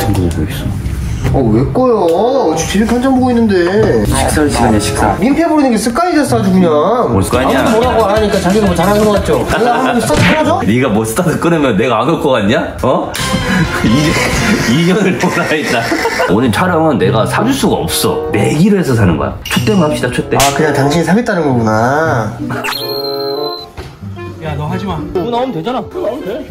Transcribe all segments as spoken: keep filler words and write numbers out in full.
한참 보고 있어. 어, 왜 꺼요? 지금 한참 보고 있는데. 식사 시간이야, 식사. 민폐 부리는 게 습관이 됐어, 아주 그냥. 뭘 습관이야? 아무도 뭐라고 안 하니까 자기가 뭐 잘하는 거 같죠? 내가 한번 스타트 끊어줘? 네가 뭐 스타트 끊으면 내가 안 올 거 같냐? 어? 이 년을 보라 했다. 오늘 촬영은 내가 사줄 수가 없어. 내기로 해서 사는 거야. 촛대만 합시다, 촛대. 아, 그냥 당신이 사겠다는 거구나. 야, 너 하지 마. 그거 나오면 되잖아. 그거 나오면 돼.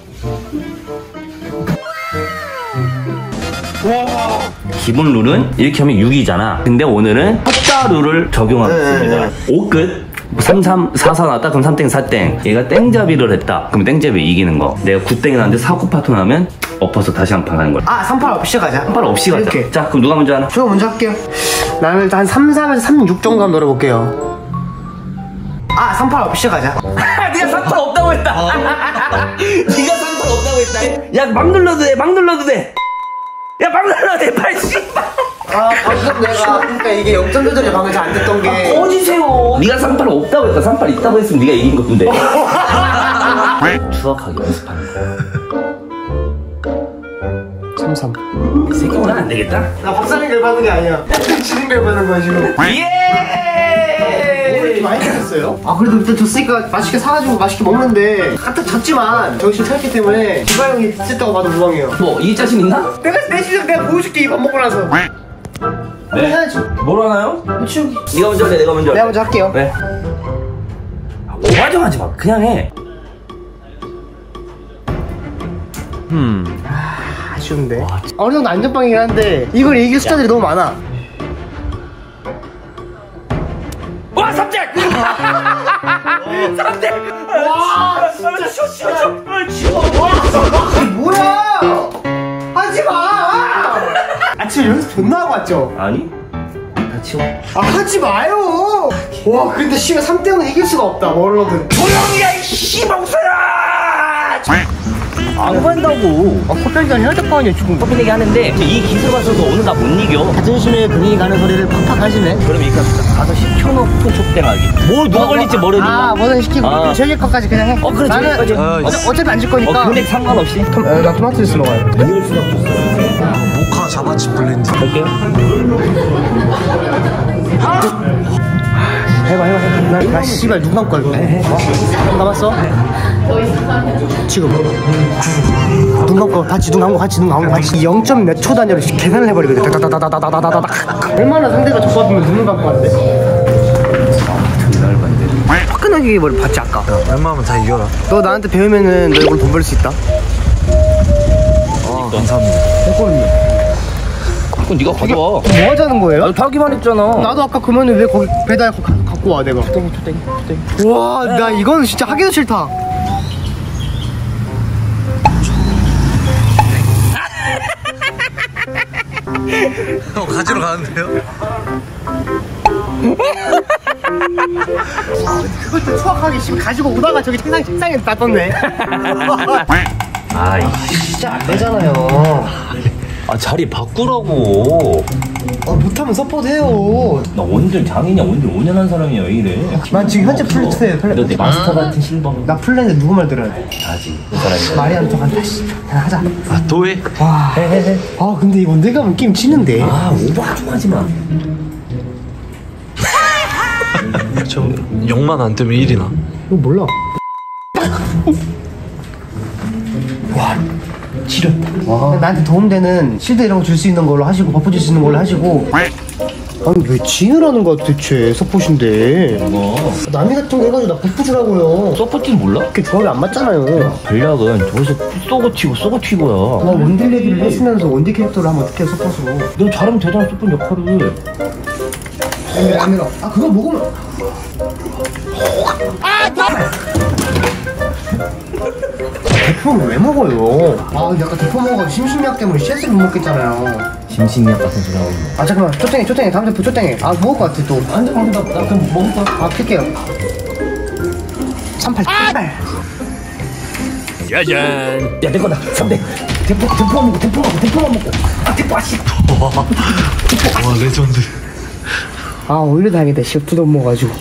와. 기본 룰은 이렇게 하면 육이잖아. 근데 오늘은 헛다 룰을 적용하겠습니다. 네. 오 끝. 삼, 삼, 사, 사 나왔다? 그럼 삼 땡, 사 땡. 얘가 땡잡이를 했다. 그럼 땡잡이 이기는 거. 내가 구 땡이 나왔는데 사, 구 파토 나면 엎어서 다시 한 판 가는 거야. 아, 삼 팔 없이 가자. 삼 팔 없이 가자. 이렇게. 자, 그럼 누가 먼저 하나? 제가 먼저 할게요. 나는 일단 한 삼, 삼에서 삼, 육 정도 한번 노려볼게요. 아, 삼 팔 없이 가자. 네가 삼 팔 없다고 했다. 네가 삼 팔 없다고 했다. 야, 막 눌러도 돼. 막 눌러도 돼. 야, 막 눌러도 돼. 빨리. 아, 방금 내가 그러니까 이게 영 점 조절이 방금 잘 안 됐던 게. 아, 꺼지세요. 네가 삼 팔 없다고 했다. 삼 팔 있다고 했으면 네가 이긴 건데. 추억하게 연습하는 거야. 삼, 삼. 이 새끼 오늘 안 되겠다. 나 박사님 결받는 게 아니야. 지능 결받는 거야, 지금. 예! 왜 이렇게 많이 드셨어요? 아, 그래도 일단 졌으니까 맛있게 사가지고 맛있게 먹는데 가뜩 졌지만 정신 차렸기 때문에 기바 형이 찢다고 봐도 무방해요. 뭐 이길 자신 있나? 내가 내 실력 내가 보여줄게, 이 밥 먹고 나서. 네. 해야지. 뭘 하나요? 치우기. 네가 먼저 할래? 내가 먼저 할래? 내가 먼저 할게요. 네. 오바정하지 마. 그냥 해. 음. 아, 아쉬운데. 아, 어느 정도 안전빵이긴 한데 이걸 이길 숫자들이 너무 많아. 와, 삼 땡! 삼 땡! 와, 진짜 쉬워, 쉬워, 쉬워. 와, 뭐야? 하지 마. 아침에 연습 존나 하고 왔죠? 아니? 다 치워. 아, 하지 마요. 와, 근데 씨가 삼 대 영은 이길 수가 없다, 뭐로든. 조용히 해, 이 씨발새야! 안 간다고. 아, 커플기간 해야 될 거 아니야, 지금. 커피 내기 하는데 이 기술 가서도 오늘 나 못 이겨. 자존심에 근이 가는 소리를 팍팍 하시네. 그럼 이거 가서 시켜놓고 촉대하기. 뭘 누가 걸릴지 모르니까. 아, 뭐든 시키고. 아. 저기 것까지 그냥 해. 어, 그래, 나는 저기까지. 어차- 어차피 안 질 거니까. 어, 금액 상관없이. 톰, 에, 나 토마토 주스 먹어요. 이럴 수가 없어. 모카 자바치 블렌드. 할게요. 해봐, 해봐, 해봐. 나, 나 씨발 눈 감고 할게. 해, 해. 어? 남았어? 지금. 눈 감고, 같이 눈 감고, 같이 눈 감고, 같이 영 점 몇 초 단위로 계산을 해버리거든. 다다다다다다다다다다. 얼마나 상대가 좁아지면 눈을 감고 하는데? 정말 반대. 화끈하게 뭘 봤지, 아까? 웬만하면 다 이겨라. 너 나한테 배우면은 너 이걸 돈 벌 수 있다. 아, 감사합니다. 했거든요. 그건 네가 가져와. 뭐 하자는 거예요? 나도 타기만 했잖아. 나도 아까 그러면 왜 거기 배달 가, 갖고 와, 내가. 초땡이, 초땡이, 초땡이. 와, 나 이건 진짜 하기도 싫다. 형 가지러 가는데요? 그것도 추억하기 지금 가지고 오다가 저기 책상, 책상에 놔뒀네. 아이, 진짜 안 되잖아요. 아, 자리 바꾸라고. 아, 못하면 서포트 해요. 나 원딜 장이냐, 원딜 오 년 한 사람이야, 왜 이래? 난 지금 현재 플래트에 플래트. 너내 마스터 같은 실버. 나 플랜인데 누구 말 들어야 돼? 다지. 그 사람이. 말이 안 통한다, 씨. 그냥 하자. 아, 또 해? 와. 해해해. 아, 근데 이거 내가 하면 게임 치는데. 아, 오버 좀 하지 마. 저 영만 안 뜨면 일이나. 이거 몰라. 와, 지렸다. 와. 나한테 도움되는 실드 이런 거 줄 수 있는 걸로 하시고, 버프 줄 수 있는 걸로 하시고. 아니, 왜 진을 하는 거야, 도대체. 서폿인데. 뭐? 남이 같은 거 해가지고 나 버프 주라고요. 서포트는 몰라? 그렇게 조합이 안 맞잖아요. 전략은 저기서 쏘고 튀고 쏘고 튀고야. 나 원딜 얘기를 했으면서 원딜 캐릭터를 하면 어떻게 해, 서폿으로. 너 잘하면 되잖아, 서포트 역할을. 안 밀어. 아, 그거 먹으면. 아, 나! 대포를 왜 먹어요? 아, 근데 아까 대포 먹어가지고 심심약 때문에 씨에스를 못 먹겠잖아요. 심심이약 같은 소리 하고 있네. 아, 잠깐만. 초땡이, 초땡이. 다음 대포 초땡이. 아, 먹을 것 같아, 또. 안 돼, 안 돼, 나, 나 그럼 먹을 거야. 아, 킬게요. 삼팔. 아! 짜잔. 야, 내 거다. 삼 대. 대포, 대포만 먹고, 대포만 먹고, 대포만 먹고. 아, 대포, 아씨. 와, 레전드. 아, 오히려 다행이다. 씨, 부담 먹어가지고.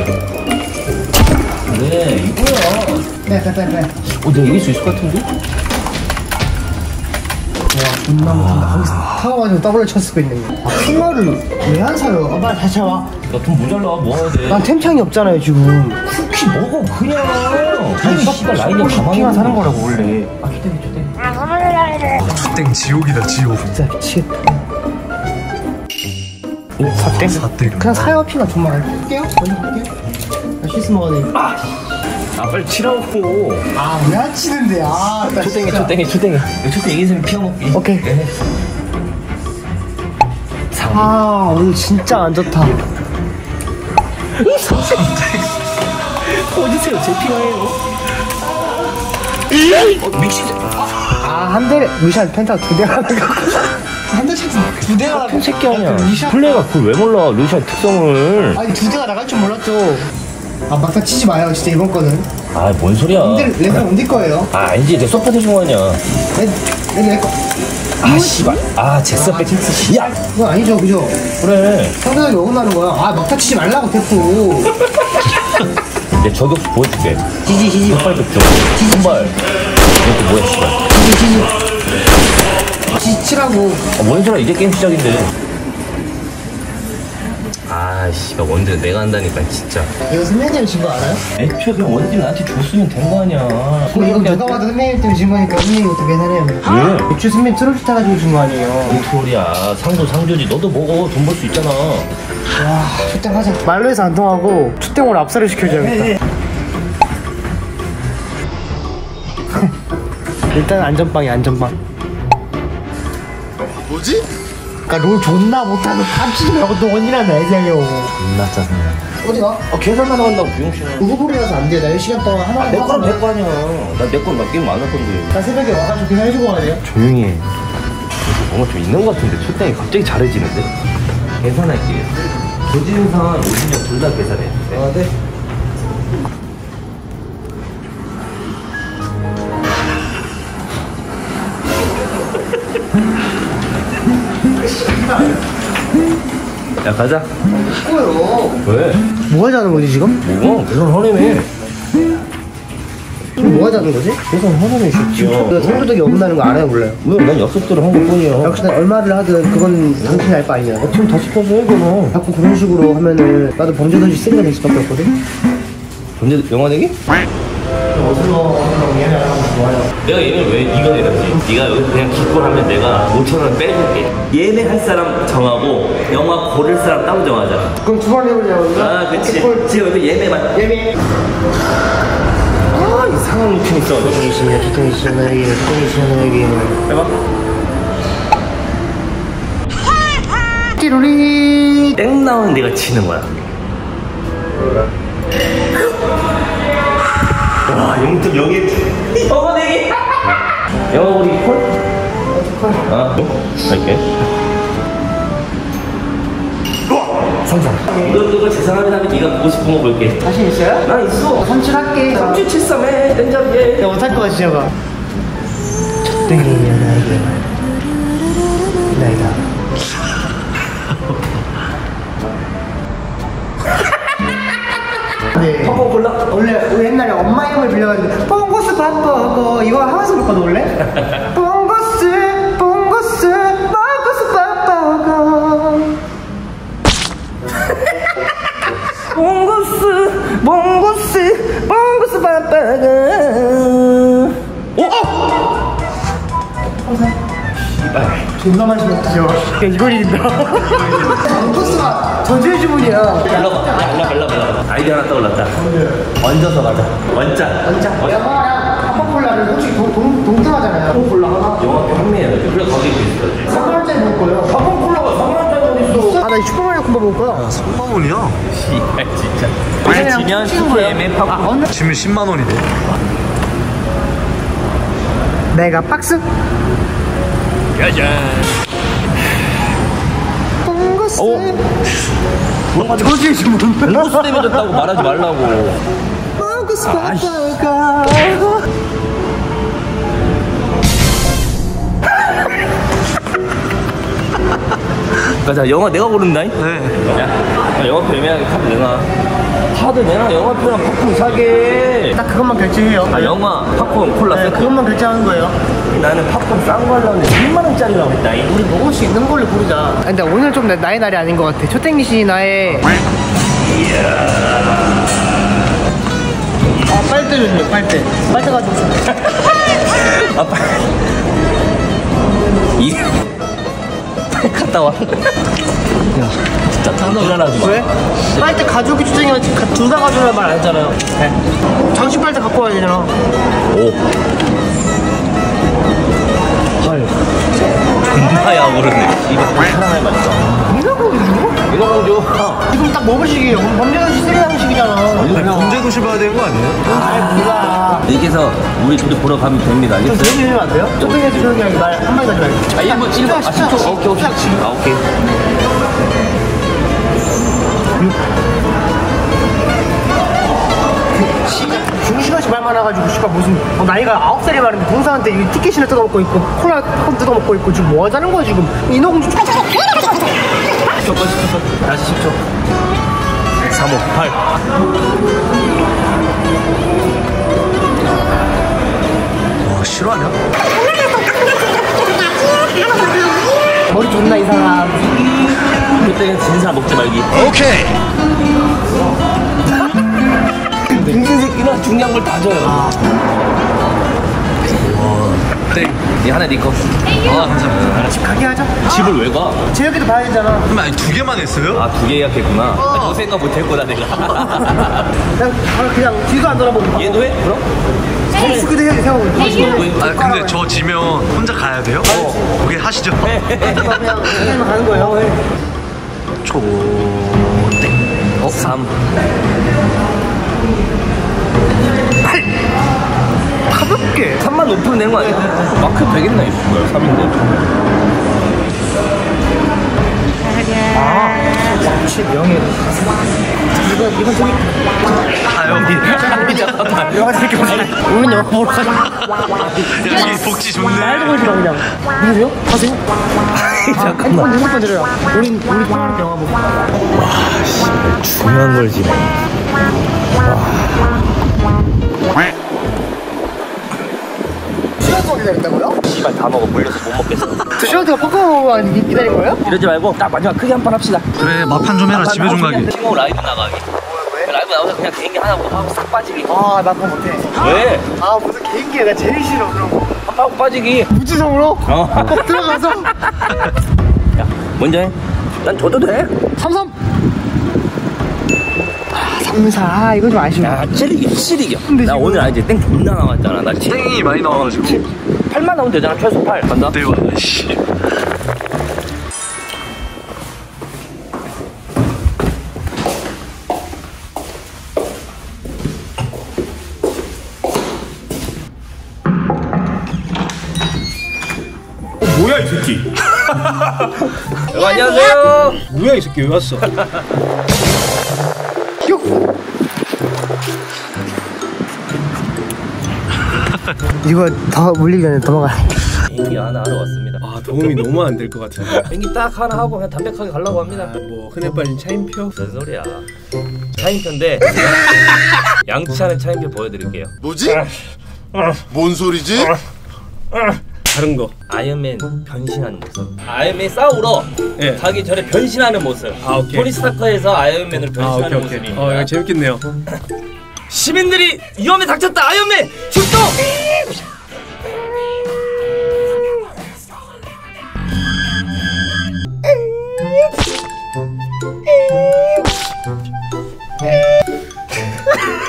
그래, 이거야. 빼, 빼, 빼, 빼. 어, 내가 이길 수 있을 것 같은데? 좋아. 존나 못한다. 거기서 타가가지고 더블을 쳤을 수도 있는 거야. 아, 핑거를 왜 안 사요? 아, 빨리 다시 와. 나 돈 모자라 뭐 해야 돼? 난 템창이 없잖아요 지금. 쿠키 먹어 그냥. 아니 씨발 라인에 가만히 핑거 사는 거라고 원래. 아 초땡이 초땡. 사땡 지옥이다 지옥. 진짜 미치겠다. 오 사땡? 사땡. 그냥 사요 핑거 정말 할게요. 먼저 할게요. 나 실수 먹어야 돼. 아, 아 빨리 치라고. 아 왜 안 치는데? 아 나 초땡이 진짜. 초땡이 초땡이. 초땡 이기면 피워먹기. 오케이. 네. 아 오늘 진짜 안 좋다. 어디세요? 제 피가예요. 어, 믹시. 아 한 대 루시안 펜타 두 대 가는 거. 한 대 쳤어. 두 대가 같은 새끼 아니야. 루시안 플레이가 그걸 왜 몰라? 루시안 특성을. 아니 두 대가 나갈 줄 몰랐죠. 아 막상 치지 마요 진짜 이번 거는. 아 뭔 소리야? 근데 레벨 언제 거예요? 아 아니지 내 서포트 중 아니야. 레 레벨 거. 아 씨발. 아 제스 백킹스 씨. 야. 그건 아니죠 그죠? 그래. 상대방이 어긋나는 거야. 아 막타 치지 말라고 대포. 내 저격수 보여줄게. 지지 지지 빨리 좀. 선발. 이것도 뭐야 씨발. 지지 지지. 지지 치라고. 아, 뭔 소리야 이제 게임 시작인데. 아 씨발 원딜 내가 한다니까 진짜. 이거 선생님 진 거 알아요? 애초에 그냥 원딜 나한테 줬으면 된 거 아니야. 그럼 이거 누가 봐도 선생님 때문에 진 거니까 선생님 어떻게 계산해요? 왜? 애초에 선생님 트로피 타가지고 진 거 아니에요? 뭔 소리야. 상도 상조지. 너도 먹어. 돈 벌 수 있잖아. 와 초땡 하자. 말로 해서 안 통하고 초땡으로 압살을 시켜줘야겠다. 일단 안전빵이 안전빵. 뭐지? 그니까 롤 존나 못하는 깜치지 말고 또 원이라는 애생이요. 존나 짜증나. 어디가? 아 계산만 한다고 비용신아. 후보리라서 안 돼. 나 열 시간 동안 하나 내 거랑 내 거 아니야. 나 내 거랑 나 게임 안 할 건데. 나 새벽에 와가지고 그냥 해주고 가야 돼요? 조용히 해. 뭔가 좀 있는 거 같은데 초땡이 갑자기 잘해지는데? 계산할게. 조진선, 오진영 둘 다 계산해. 아 네. 야 가자. 뭐요? 왜? 뭐 하자는 거지 지금? 뭐가? 계산 허래매. 지금 뭐 하자는 거지? 계산 허래매 쉽지요. 너 성도덕이 없다는 거 알아요 몰라요? 왜? 난 약속대로 한 것뿐이야. 역시 난 얼마를 하든 그건 당신이 알 바 아니야. 지금 다 시켜서 해 그럼. 자꾸 그런 식으로 하면은 나도 범죄도시 쓰기가 될 수밖에 없거든? 언제 영화 내기? 어슬러 어슬러 얘네 하는 거 좋아요. 내가 얘를 왜 네가 내렸지? 네가 여기서 그냥 기권하면 내가 오천 원 빼줄게. 예매할 사람 정하고 영화 고를 사람 따로 정하자. 그럼 두 번 해보려고. 아 그치. 지금 여기 예매만. 예매. 아 이상한 루틴 있어. 두통이 시네 두통이 시네 여기 두통이 시네 여기. 해봐. 띠로리. 땡 나오는 내가 치는 거야. 와 영점 여기 영화 내기. 영화 고리 콜? 아 할게. 삼성. 이거 이거 재산하면 하면 네가 보고 싶은 거 볼게. 자신 있어요? 나 있어. 삼칠할게. 삼칠칠삼에 땡잡이에. 내가 못할 거 같지 저거. 첫땡이야 나에게. 나이다. 네. 펑펑 골라. 원래 우리 옛날에 엄마 이름을 빌려가지고 뽕고스 바빠고 이거 하면서 불렀거든 원래. 뽕고스 뽕고스 뽕고스 바빠고 몽고스 몽고스 몽고스 바빠가. 오! 어! 씨발. 존나 많이 먹죠. 이걸 이긴다. 뽕고스가 전주의 주문이야. 올라가. 올라 올라 올라. 아이디 하나 떠올랐다. 얹어서 가자. 원자. 원자. 영화랑 카파콜라를 솔직히 동, 동, 동등하잖아요. 카파콜라 하나. 영화 판매해야 돼. 그래 가격이 비슷하지. 삼만 원짜리 먹을 거예요. 카파콜라가 삼만 원짜리 어디 있어? 아, 나 슈퍼마리오 콤보 먹을 거야. 삼만 원이야? 씨발 진짜. 그래 지면 스케임에 파고. 아, 언제? 지면 십만 원이네. 내가 박스. 짜잔. 뽕고스. 오. 뭔가 저주의 주문. 몽고스 때문에 졌다고 말하지 말라고. 뽕고스 아이씨. 바빠가. 가자 영화 내가 고른다. 네. 야, 야 영화 예매하게 카드 내놔. 카드 내놔. 영화표랑 팝콘 사게. 딱 그것만 결제해요. 아 영화 팝콘 콜라 네, 세트. 그것만 결제하는 거예요. 나는 팝콘 싼 거 하려는데 삼만 원짜리라고 했다. 우리 먹을 수 있는 걸로 고르자. 근데 오늘 좀 내- 나의 날이 아닌 것 같아. 초땡기 씨 나의. 아 빨대 주세요. 빨대. 빨대 가지고 오세요. 아 빨리. 이 빨리 갔다 와. 야 진짜 장난하지 마. 왜? 빨대 가족이 초땡이면 둘 다 가져오란 말 안 했잖아요. 네. 장식 빨대 갖고 와야 되잖아. 오. 헐. 존나야 모르네. 이거 사랑할 맛있어. 민호공주? 민호공주. 지금 딱 먹을 시기예요. 범죄도시 쓰리라는 시기잖아. 범죄도시 봐야 되는 거 아니에요? 아 몰라. 여기서 우리 둘이 보러 가면 됩니다. 좀 알겠어요? 조용히 해주면 안 돼요? 초땡이한테 조용히 하기 말 한마디 하지 말고. 아, 일 분, 일 분. 아, 십 초. 오케이, 오케이. 아, 오케이. 중시간씩 말 많아가지고 씨발 무슨 어, 나이가 아홉 살이 많은데 동생한테 이 티켓이나 뜯어먹고 있고 콜라 콘 뜯어먹고 있고 지금 뭐 하자는 거야 지금. 인어공주 십 초, 십 초. 다시 십 초. 삼, 오, 팔. 와 싫어하냐? 머리 좋나 이 사람. 그때는 진사 먹지 말기. 오케이. 등신 새끼는 중요한 걸 다 줘요. 땡. 이 하나 네 거. 아 감사합니다. 집 가게 하자. 집을 왜 가? 제혁이도 봐야 되잖아. 그럼 아니 두 개만 했어요? 아, 두 개 예약했구나. 아, 너 생각 못 했구나, 내가. 그냥, 아, 그냥 뒤도 안 돌아보고 얘도 해? 그럼? 성수기도 해야 돼 생각하고 아 근데 저 지면 혼자 가야 돼요? 어. 오케이 하시죠. 그냥 그냥 가는 거예요. 초. 어? 삼. 가볍게. 삼만 높으면 되는 거 아니야? 마크 되겠나, 이거. 뭐야, 삼인데. 아, 역시 명예. 이건 이건 저기 아 여기. 영화 재밌게 보자. 우린 영화 보러 가자. 여기 복지 좋네. 말도 걸지 마 그냥. 누구세요? 가세요? 잠깐만. 핸드폰 핸드폰 드려요. 우린 우리 평화롭게 영화 보고. 중요한 걸 지금. 시간 동안 기다렸다고요? 씨발 다 먹어. 물려서 못 먹겠어. 두 시간 동안 팝콘 기다린 거예요? 이러지 말고 딱 마지막 크게 한 판 합시다. 그래 막판 좀 해라 집에 좀 가게. 친구 라이브 나가기. 왜? 라이브 나와서 그냥 개인기 하나 보고 하고 싹 빠지기. 아, 나 그거 못해. 왜? 아, 무슨 개인기야. 나 제일 싫어, 그런 거. 하고 빠지기. 무지성으로? 어. 꼭 들어가서? 야, 먼저 해. 난 줘도 돼. 삼삼! 아, 삼사. 아, 이거 좀 아쉬워. 야, 찌리기, 찌리기. 근데 나 지금- 오늘 알지? 땡 존나 나왔잖아. 나 찌. 땡이 많이 나와가지고. 팔만 나오면 되잖아. 최소 팔. 간다. 네 와. 씨. 뭐야 이 새끼? 어, 안녕하세요. 뭐야 이 새끼 왜 왔어? 이거 더 물리기 전에 넘어가. 비행기 하나 하러 왔습니다. 아 도움이 너무 안 될 것 같은데. 비행기 딱 하나 하고 그냥 담백하게 가려고 합니다. 뭐 흔해 빠진 차인표? 무슨 소리야? 차인표인데 양치하는 차인표 보여드릴게요. 뭐지? 뭔 소리지? 다른 거. 아이언맨 변신하는 모습. 아이언맨 싸우러 예. 가기 전에 변신하는 모습. 아, 오케이. 토니 스타커에서 아이언맨을 아 변신하는 오케이 오케이. 모습입니다. 어 이거 재밌겠네요. 시민들이 위험에 닥쳤다. 아이언맨 출동!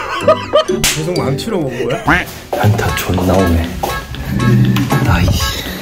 계속 망치로 먹은 거야? 안타 존나 오네. 나이씨.